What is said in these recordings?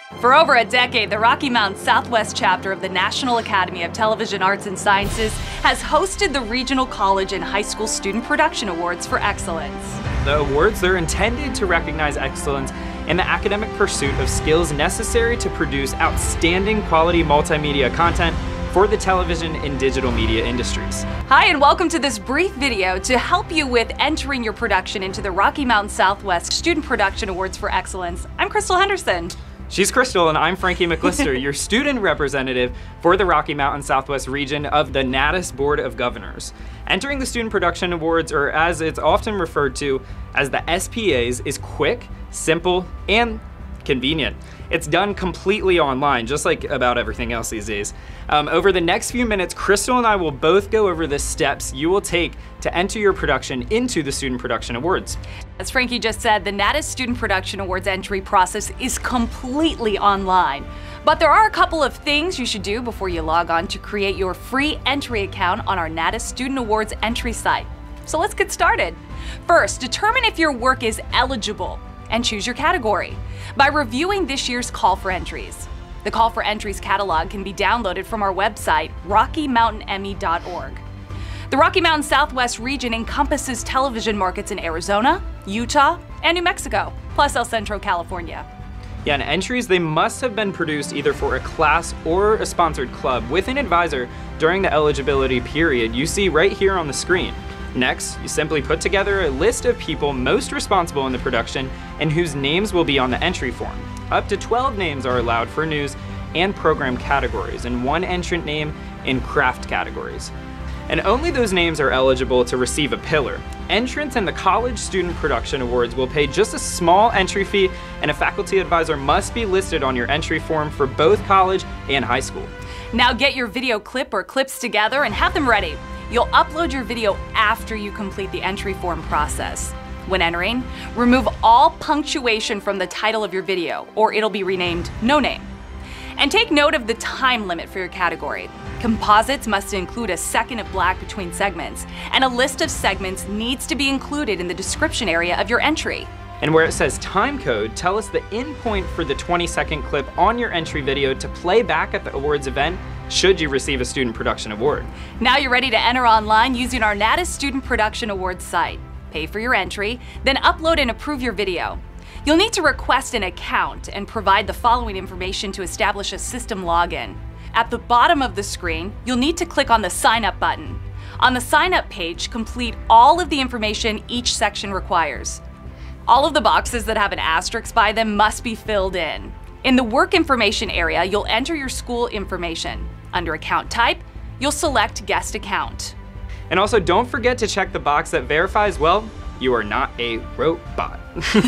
For over a decade, the Rocky Mountain Southwest chapter of the National Academy of Television Arts and Sciences has hosted the Regional College and High School Student Production Awards for Excellence. The awards are intended to recognize excellence in the academic pursuit of skills necessary to produce outstanding quality multimedia content for the television and digital media industries. Hi, and welcome to this brief video to help you with entering your production into the Rocky Mountain Southwest Student Production Awards for Excellence. I'm Crystal Henderson. She's Crystal, and I'm Frankie McLister, your student representative for the Rocky Mountain Southwest region of the Natus Board of Governors. Entering the Student Production Awards, or as it's often referred to as the SPAs, is quick, simple, and convenient. It's done completely online, just like about everything else these days. Over the next few minutes, Crystal and I will both go over the steps you will take to enter your production into the Student Production Awards. As Frankie just said, the Natus Student Production Awards entry process is completely online. But there are a couple of things you should do before you log on to create your free entry account on our Natus Student Awards entry site. So let's get started. First, determine if your work is eligible and choose your category by reviewing this year's call for entries. The call for entries catalog can be downloaded from our website, RockyMountainEmmy.org. The Rocky Mountain Southwest region encompasses television markets in Arizona, Utah, and New Mexico, plus El Centro, California. Yeah, and entries, they must have been produced either for a class or a sponsored club with an advisor during the eligibility period you see right here on the screen. Next, you simply put together a list of people most responsible in the production and whose names will be on the entry form. Up to 12 names are allowed for news and program categories, and 1 entrant name in craft categories. And only those names are eligible to receive a pillar. Entrants in the College Student Production Awards will pay just a small entry fee, and a faculty advisor must be listed on your entry form for both college and high school. Now get your video clip or clips together and have them ready. You'll upload your video after you complete the entry form process. When entering, remove all punctuation from the title of your video, or it'll be renamed No Name. And take note of the time limit for your category. Composites must include a second of black between segments, and a list of segments needs to be included in the description area of your entry. And where it says time code, tell us the end point for the 20-second clip on your entry video to play back at the awards event should you receive a Student Production Award. Now you're ready to enter online using our Natus Student Production Awards site. Pay for your entry, then upload and approve your video. You'll need to request an account and provide the following information to establish a system login. At the bottom of the screen, you'll need to click on the Sign Up button. On the Sign Up page, complete all of the information each section requires. All of the boxes that have an asterisk by them must be filled in. In the Work Information area, you'll enter your school information. Under Account Type, you'll select Guest Account. And also, don't forget to check the box that verifies, well, you are not a robot.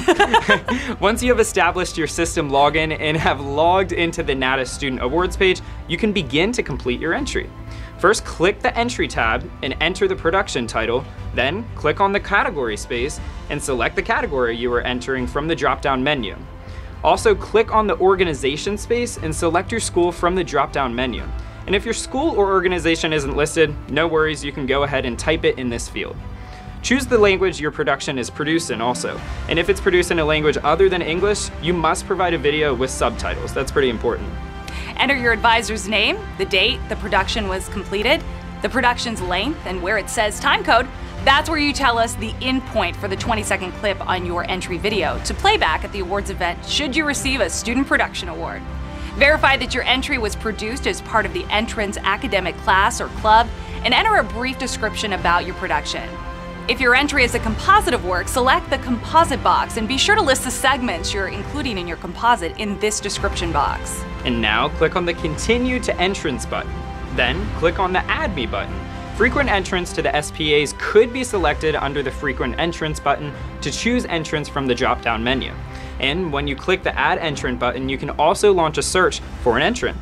Once you have established your system login and have logged into the Natus Student Awards page, you can begin to complete your entry. First, click the Entry tab and enter the production title, then click on the category space and select the category you are entering from the drop-down menu. Also, click on the organization space and select your school from the drop-down menu. And if your school or organization isn't listed, no worries, you can go ahead and type it in this field. Choose the language your production is produced in also. And if it's produced in a language other than English, you must provide a video with subtitles. That's pretty important. Enter your advisor's name, the date the production was completed, the production's length, and where it says time code. That's where you tell us the end point for the 20-second clip on your entry video to play back at the awards event should you receive a Student Production Award. Verify that your entry was produced as part of the entrance academic class or club, and enter a brief description about your production. If your entry is a composite of work, select the composite box and be sure to list the segments you're including in your composite in this description box. And now click on the Continue to Entrance button. Then click on the Add Me button. Frequent entrants to the SPAs could be selected under the Frequent Entrance button to choose entrants from the drop-down menu. And when you click the Add Entrant button, you can also launch a search for an entrant.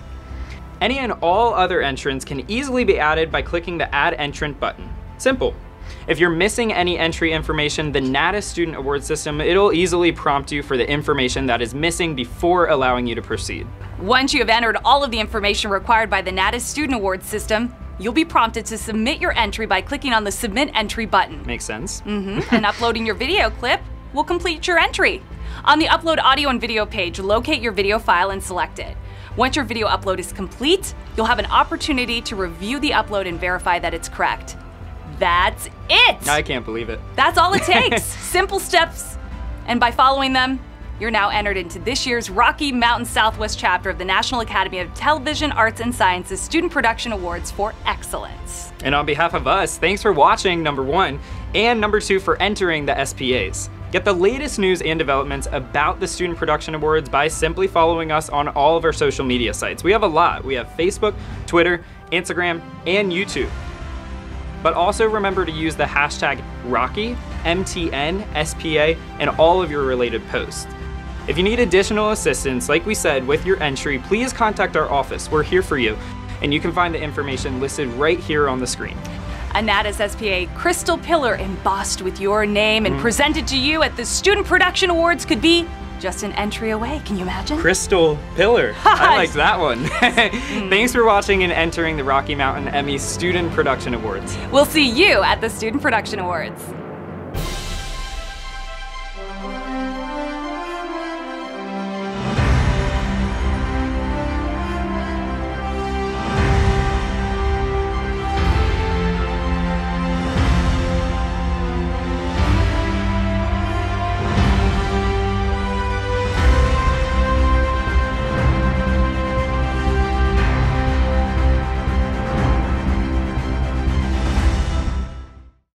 Any and all other entrants can easily be added by clicking the Add Entrant button. Simple. If you're missing any entry information, the Natus Student Award system, it'll easily prompt you for the information that is missing before allowing you to proceed. Once you have entered all of the information required by the Natus Student Award system, you'll be prompted to submit your entry by clicking on the Submit Entry button. Makes sense. And uploading your video clip will complete your entry. On the Upload Audio and Video page, locate your video file and select it. Once your video upload is complete, you'll have an opportunity to review the upload and verify that it's correct. That's it! I can't believe it. That's all it takes. Simple steps. And by following them, you're now entered into this year's Rocky Mountain Southwest chapter of the National Academy of Television Arts and Sciences Student Production Awards for Excellence. And on behalf of us, thanks for watching, number 1, and number 2, for entering the SPAs. Get the latest news and developments about the Student Production Awards by simply following us on all of our social media sites. We have a lot. We have Facebook, Twitter, Instagram, and YouTube. But also remember to use the hashtag Rocky, MTN, SPA, and all of your related posts. If you need additional assistance, like we said, with your entry, please contact our office. We're here for you. And you can find the information listed right here on the screen. A Natus SPA crystal pillar embossed with your name and presented to you at the Student Production Awards could be just an entry away. Can you imagine? Crystal pillar. I like that one. Thanks for watching and entering the Rocky Mountain Emmy Student Production Awards. We'll see you at the Student Production Awards.